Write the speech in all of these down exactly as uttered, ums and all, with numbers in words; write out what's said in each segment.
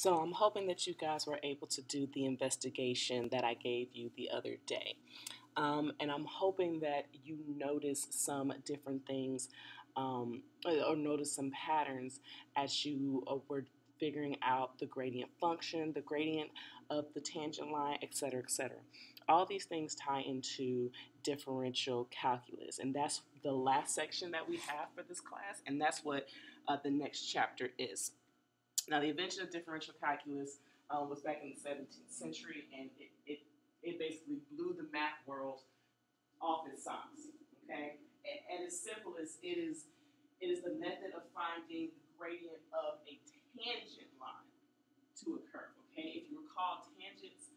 So I'm hoping that you guys were able to do the investigation that I gave you the other day. Um, and I'm hoping that you notice some different things um, or notice some patterns as you uh, were figuring out the gradient function, the gradient of the tangent line, et cetera, et cetera. All these things tie into differential calculus, and that's the last section that we have for this class, and that's what uh, the next chapter is. Now, the invention of differential calculus um, was back in the seventeenth century, and it, it, it basically blew the math world off its socks. Okay, and, and as simple as it is, it is the method of finding the gradient of a tangent line to a curve. Okay, if you recall, tangents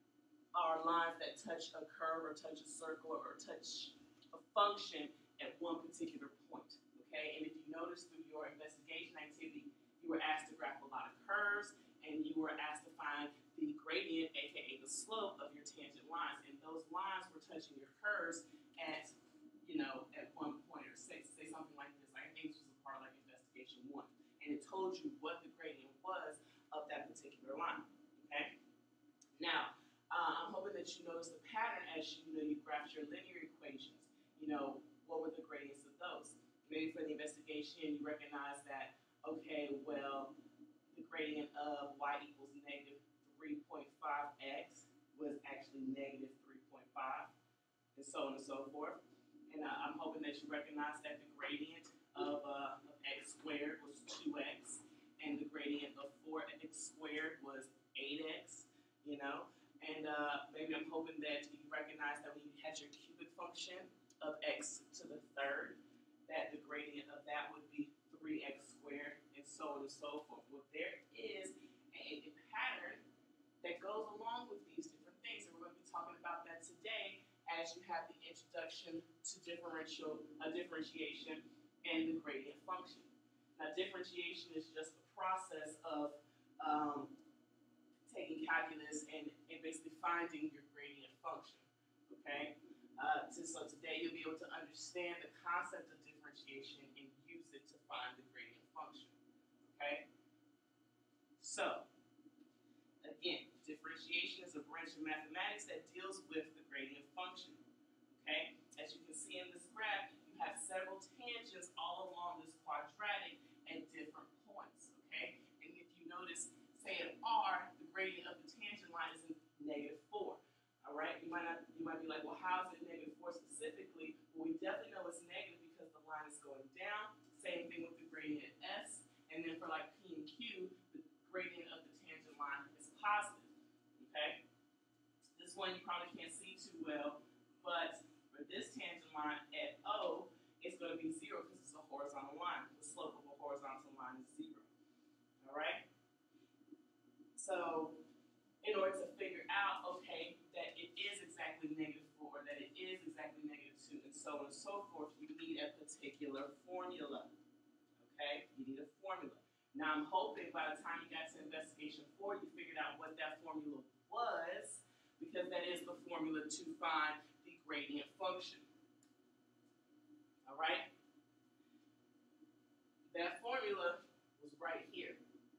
are lines that touch a curve or touch a circle or touch a function at one particular point. Okay, and if you notice through your investigation activity, you were asked to graph a lot of curves, and you were asked to find the gradient, aka the slope of your tangent lines, and those lines were touching your curves at, you know, at one point or say, say something like this. I think this was a part of like investigation one, and it told you what the gradient was of that particular line. Okay. Now, uh, I'm hoping that you notice the pattern as you, you know you graph your linear equations. You know, what were the gradients of those? Maybe for the investigation, you recognize that, okay, well, the gradient of y equals negative three point five x was actually negative three point five, and so on and so forth. And uh, I'm hoping that you recognize that the gradient of, uh, of x squared was two x, and the gradient of four x squared was eight x, you know. And uh, maybe I'm hoping that you recognize that when you had your cubic function of x to the third, that the gradient of that would be three x squared, and so on and so forth. Well, there is a, a pattern that goes along with these different things, and we're going to be talking about that today as you have the introduction to differential uh, differentiation and the gradient function. Now, differentiation is just the process of um, taking calculus and, and basically finding your gradient function. Okay. Uh, so, so today you'll be able to understand the concept of differentiation and use it to find the gradient function. Okay? So, again, differentiation is a branch of mathematics that deals with the gradient function. Okay? As you can see in this graph, you have several tangents all along this quadratic at different points. Okay? And if you notice, say at R, the gradient of the tangent line is negative four. All right, you might not, you might be like, well, how is it negative four specifically? Well, we definitely know it's negative because the line is going down. Same thing with the gradient at S. And then for like P and Q, the gradient of the tangent line is positive. Okay? This one you probably can't see too well, but for this tangent line at O, it's going to be zero because it's a horizontal line. The slope of a horizontal line is zero. All right? So, in order to figure out, okay, that it is exactly negative four, that it is exactly negative two, and so on and so forth, you need a particular formula. Okay? You need a formula. Now, I'm hoping by the time you got to investigation four, you figured out what that formula was, because that is the formula to find the gradient function. All right? That formula was right here.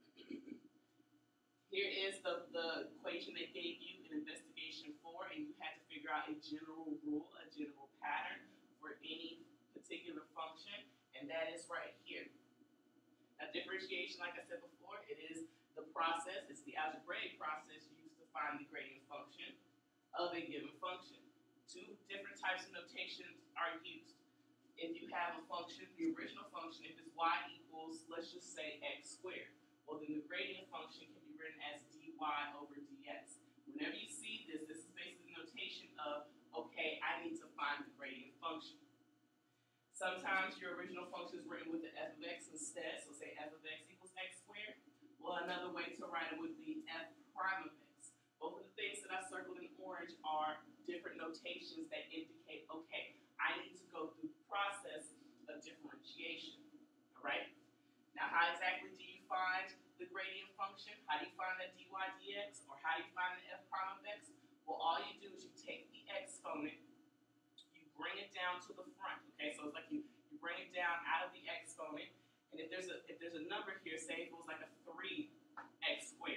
Here is the, the equation they gave you in investigation four, and you had to figure out a general rule, a general pattern for any particular function, and that is right here. Now, differentiation, like I said before, it is the process, it's the algebraic process used to find the gradient function of a given function. Two different types of notations are used. If you have a function, the original function, if it's y equals, let's just say x squared, well, then the gradient function can be written as dy over dx. Whenever you see this, this is basically the notation of, okay, I need to find the gradient function. Sometimes your original function is written with the f of x instead, so say f of x equals x squared. Well, another way to write it would be f prime of x. Both of the things that I circled in orange are different notations that indicate, okay, I need to go through the process of differentiation. All right? Now, how exactly do you find the gradient function? How do you find that dy dx? Or how do you find the f prime of x? Well, all you do is you take the exponent, you bring it down to the front. Okay, so it's like you, you bring it down out of the exponent, and if there's a if there's a number here, say if it was like a three x squared.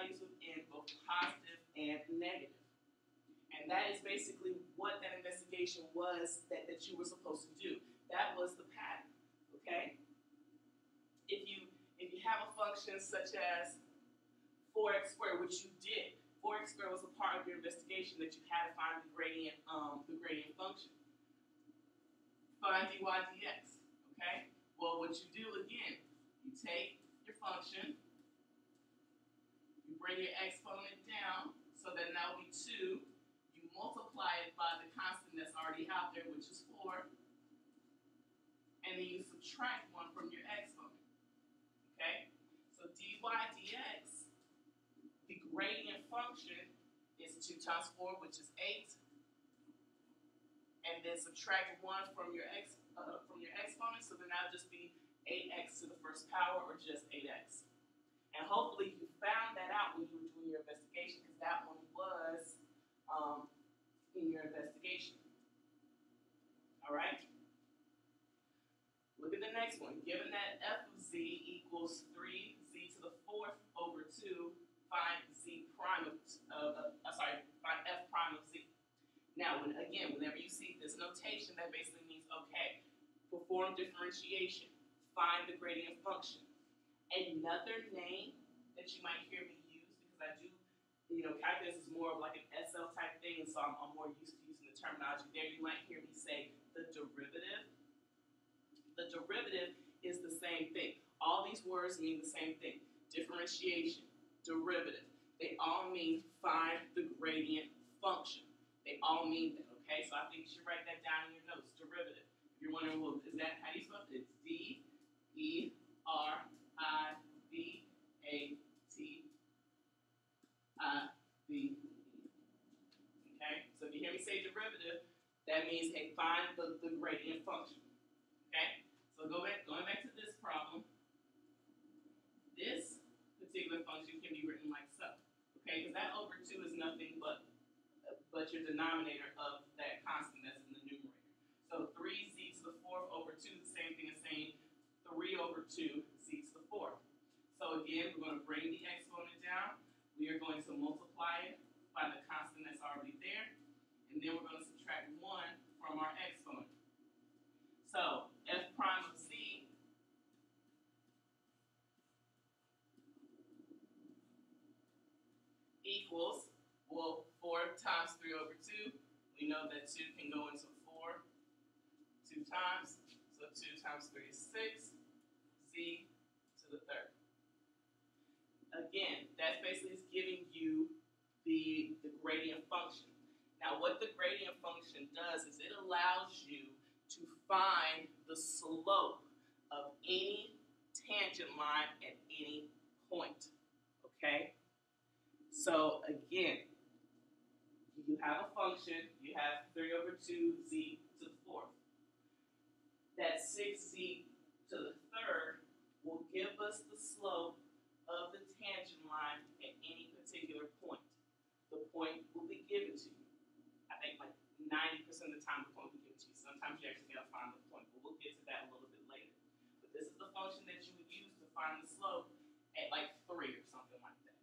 values within, both positive and negative. And that is basically what that investigation was that, that you were supposed to do. That was the pattern, okay? If you if you have a function such as four x squared, which you did, four x squared was a part of your investigation that you had to find the gradient, um, the gradient function. Find dy dx, okay? Well, what you do again, you take your function, you bring your exponent down, so then that will be two. You multiply it by the constant that's already out there, which is four, and then you subtract one from your exponent, okay? So dy dx, the gradient function is two times four, which is eight, and then subtract one from your ex uh, from your exponent, so then that'll just be eight x to the first power, or just eight x. And hopefully you found that out when you were doing your investigation, because that one was um, in your investigation. All right? Look at the next one. Given that f of z equals three z to the fourth over two, find z prime of, uh, uh, sorry, find f prime of z. Now, when, again, whenever you see this notation, that basically means, okay, perform differentiation, find the gradient function. Another name that you might hear me use, because I do, you know, calculus is more of like an S L type thing, and so I'm, I'm more used to using the terminology there. You might hear me say the derivative. The derivative is the same thing. All these words mean the same thing. Differentiation, derivative. They all mean find the gradient function. They all mean that, okay? So I think you should write that down in your notes, derivative. If you're wondering, well, is that how do you spell it? It's D E R I V A T I V E. Okay? So if you hear me say derivative, that means, hey, find the, the gradient function. Okay? So go back, going back to this problem, this particular function can be written like so. Okay? Because that over two is nothing but but your denominator of that constant that's in the numerator. So three z to the fourth over two is the same thing as saying three over two z to the fourth. So again, we're going to bring the exponent down. We are going to multiply it by the constant that's already there. And then we're going to subtract one from our exponent. So f prime of z equals, well, four times three over two. We know that two can go into four two times. So two times three is six. Z to the third. Again, that basically is giving you the, the gradient function. Now, what the gradient function does is it allows you to find the slope of any tangent line at any point. Okay? So, again, you have a function, you have three over two z to the fourth. That six z to the third will give us the slope of the tangent line at any particular point. The point will be given to you. I think like ninety percent of the time the point will be given to you. Sometimes you actually got to find the point, but we'll get to that a little bit later. But this is the function that you would use to find the slope at like three or something like that.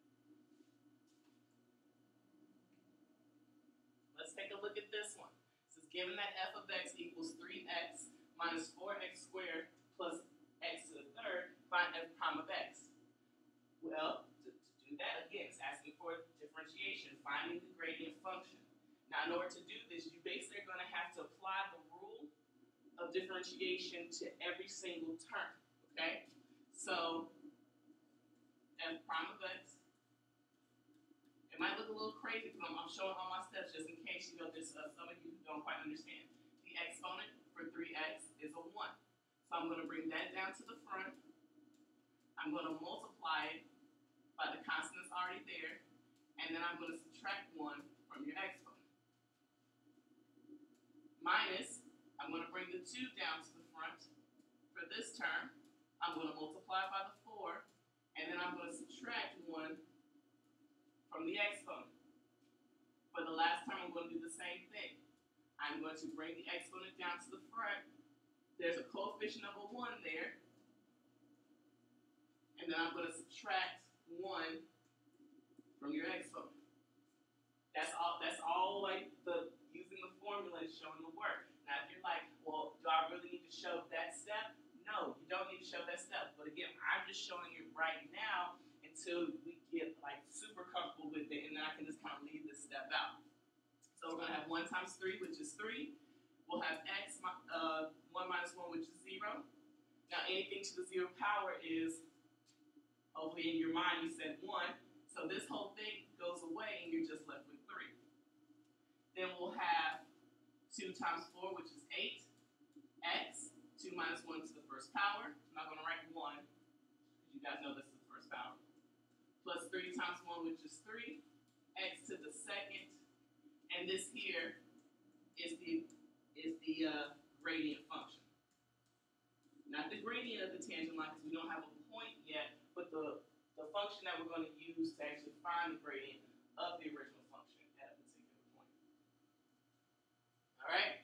Let's take a look at this one. It says, given that f of x equals three x minus four x squared plus x to the third, find f prime of x. Well, to, to do that, again, it's asking for differentiation, finding the gradient function. Now, in order to do this, you basically are going to have to apply the rule of differentiation to every single term, okay? So, f prime of x. It might look a little crazy because I'm, I'm showing all my steps just in case, you know, there's uh, some of you who don't quite understand. The exponent for three x is a one. So I'm going to bring that down to the front. I'm going to multiply it by the constant that's already there. And then I'm going to subtract one from your exponent. Minus, I'm going to bring the two down to the front. For this term, I'm going to multiply by the four. And then I'm going to subtract one from the exponent. For the last term, I'm going to do the same thing. I'm going to bring the exponent down to the front. There's a coefficient of a one there. And then I'm going to subtract one is showing the work. Now, if you're like, well, do I really need to show that step? No, you don't need to show that step. But again, I'm just showing it right now until we get like super comfortable with it, and then I can just kind of leave this step out. So we're going to have one times three, which is three. We'll have x, uh, one minus one, which is zero. Now, anything to the zero power is, hopefully in your mind, you said one. So this whole thing goes away, and you're just left with three. Then we'll have two times four, which is eight. X, two minus one to the first power. I'm not going to write one, because you guys know this is the first power. Plus three times one, which is three. X to the second. And this here is the is the uh, gradient function. Not the gradient of the tangent line, because we don't have a point yet, but the, the function that we're going to use to actually find the gradient of the original function at a particular point. All right?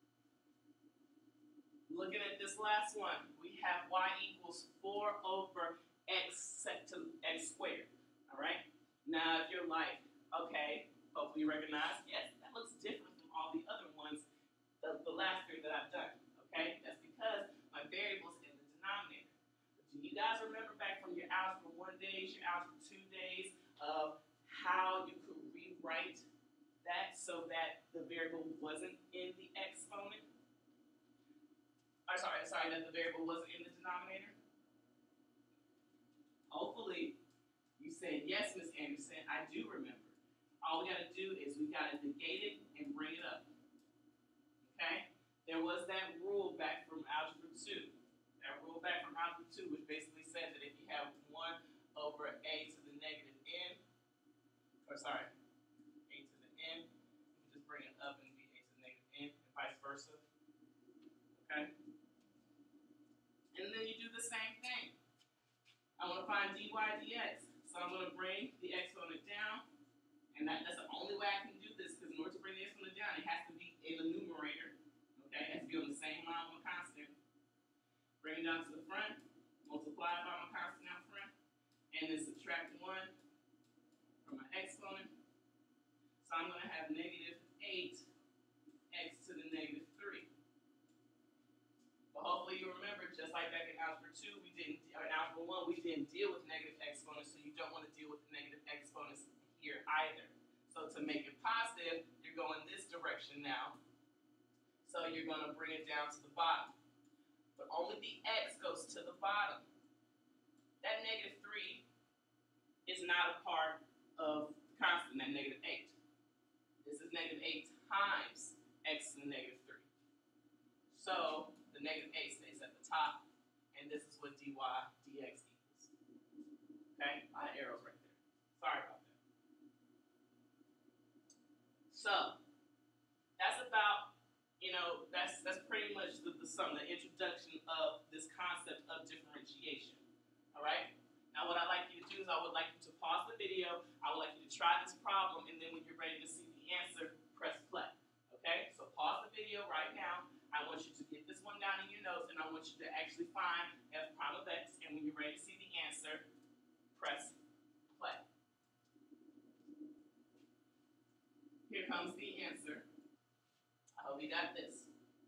Looking at this last one, we have y equals four over x set to x squared. All right? Now, if you're like, okay, hopefully you recognize, yes, that looks different from all the other ones, the, the last three that I've done, okay? That's because my variable's in the denominator. Do you guys remember back from your algebra one days, your algebra two days, of how you could rewrite that so that the variable wasn't in the exponent? I'm sorry, sorry, that the variable wasn't in the denominator? Hopefully, you said, yes, Miz Anderson, I do remember. All we got to do is we got to negate it and bring it up. Okay? There was that rule back from Algebra two. That rule back from Algebra two, which basically said that if you have one over a to the negative n, or sorry, a to the n, you can just bring it up and be a to the negative n, and vice versa. Okay? And then you do the same thing. I want to find dy dx. So I'm going to bring the exponent down. And that, that's the only way I can do this, because in order to bring the exponent down, it has to be in the numerator. Okay, it has to be on the same line with my constant. Bring it down to the front, multiply it by my constant out front, and then subtract one from my exponent. So I'm going to have negative eight x to the negative three. But hopefully you remember, just like back in Algebra two, we didn't, or in Algebra one, we didn't deal with negative exponents, so you don't want to deal with negative exponents here either. So to make it positive, you're going this direction now. So you're going to bring it down to the bottom. But only the x goes to the bottom. That negative three is not a part of the constant, that negative eight. This is negative eight times x to the negative three. So the negative eight stays at the top, and this is what dy dx equals. Okay? A lot of arrows right there. Sorry about that. So, that's about, you know, that's that's pretty much the, the sum, the introduction of this concept of differentiation. All right? Now, what I'd like you to do is I would like you to pause the video. I would like you to try this problem, and then when you're ready to see the answer, press play. Okay? So, pause the video right now. I want you to get this one down in your notes, and I want you to actually find f prime of x, and when you're ready to see the answer, press play. Here comes the answer. I hope you got this.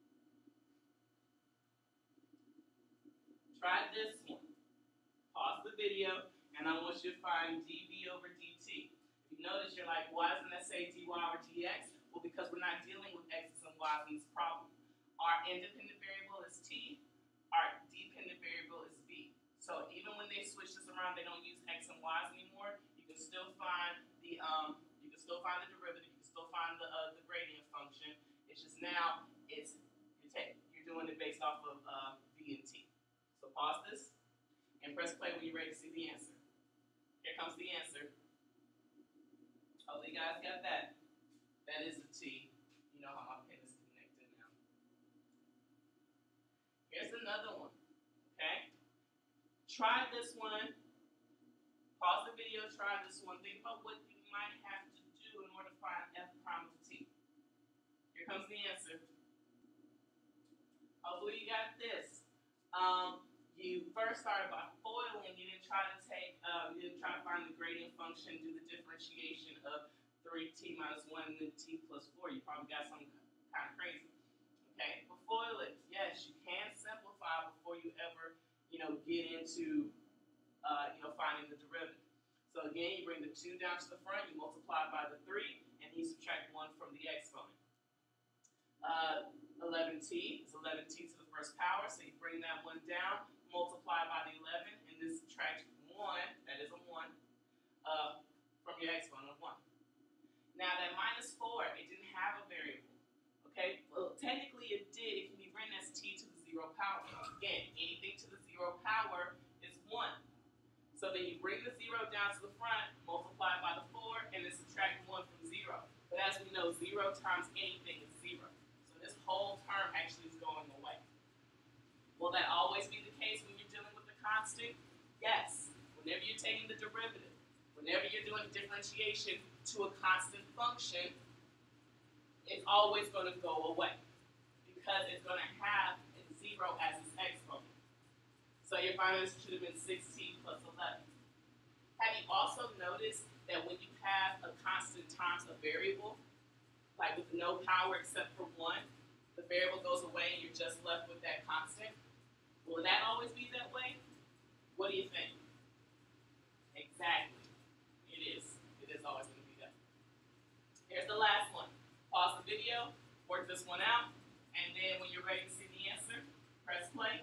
Try this one. Pause the video, and I want you to find dv over dt. If you notice, you're like, why doesn't that say dy over dx? Well, because we're not dealing with x's and y's in this problem. Our independent variable is t. Our dependent variable is b. So even when they switch this around, they don't use x and y's anymore. You can still find the um, you can still find the derivative. Still find the uh, the gradient function. It's just now it's you're, take, you're doing it based off of uh, v and t. So pause this and press play when you're ready to see the answer. Here comes the answer. Hopefully you guys got that. That is the t. You know how my pen is connected now. Here's another one. Okay. Try this one. Pause the video. Try this one. Think about what you might have to do in order to find f prime of t. Here comes the answer. Hopefully you got this. Um, you first started by foiling. You didn't try to take, um, you didn't try to find the gradient function, do the differentiation of three t minus one and then t plus four. You probably got some kind of crazy. Okay, before ellipse, yes, you can simplify before you ever, you know, get into, uh, you know, finding the derivative. So again, you bring the two down to the front, you multiply by the three, and you subtract one from the exponent. Uh, eleven t is eleven t to the first power, so you bring that one down, multiply by the eleven, and then subtract one, that is a one, uh, from your exponent of one. Now that minus four, it didn't have a variable. Okay, well technically it did, it can be written as t to the zero power. Again, anything to the zero power is one. So then you bring the zero down to the front, multiply by the four, and then subtract one from zero. But as we know, zero times anything is zero. So this whole term actually is going away. Will that always be the case when you're dealing with a constant? Yes. Whenever you're taking the derivative, whenever you're doing differentiation to a constant function, it's always going to go away because it's going to have a zero as its exponent. So your final answer should have been six t plus eleven. Have you also noticed that when you have a constant times a variable, like with no power except for one, the variable goes away and you're just left with that constant? Will that always be that way? What do you think? Exactly. It is. It is always going to be that way. Here's the last one. Pause the video, work this one out, and then when you're ready to see the answer, press play.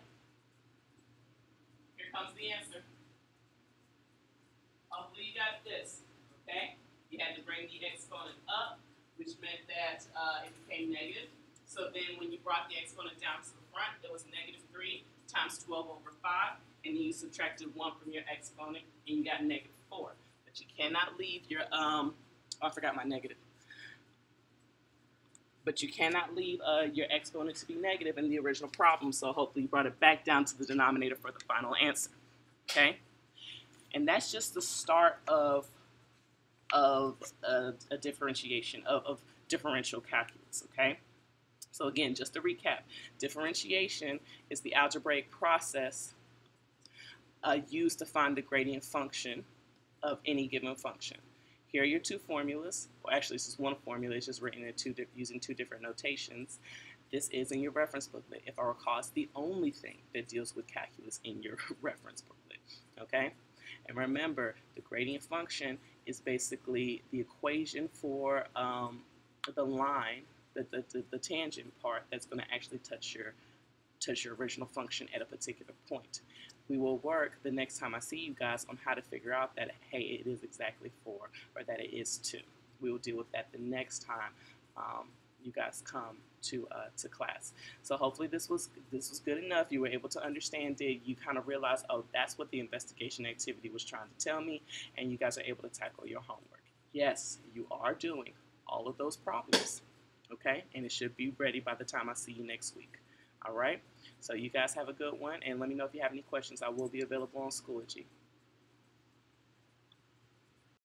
Here comes the answer. Hopefully you got this, okay? You had to bring the exponent up, which meant that uh, it became negative. So then when you brought the exponent down to the front, it was negative three times twelve over five, and then you subtracted one from your exponent, and you got negative four. But you cannot leave your, um, oh, I forgot my negative. But you cannot leave uh, your exponent to be negative in the original problem, so hopefully you brought it back down to the denominator for the final answer, okay? And that's just the start of, of a, a differentiation, of, of differential calculus, okay? So again, just to recap, differentiation is the algebraic process uh, used to find the gradient function of any given function. Here are your two formulas. Well, actually, this is one formula. It's just written in two using two different notations. This is in your reference booklet. If I recall, it's the only thing that deals with calculus in your reference booklet, okay? And remember, the gradient function is basically the equation for um, the line, the, the, the, the tangent part that's going to actually touch your, touch your original function at a particular point. We will work the next time I see you guys on how to figure out that, hey, it is exactly four or that it is two. We will deal with that the next time um, you guys come to uh, to class. So hopefully this was this was good enough. You were able to understand it. You kind of realized, oh, that's what the investigation activity was trying to tell me, and you guys are able to tackle your homework. Yes, you are doing all of those problems, okay? And it should be ready by the time I see you next week. All right? So you guys have a good one, and let me know if you have any questions. I will be available on Schoology.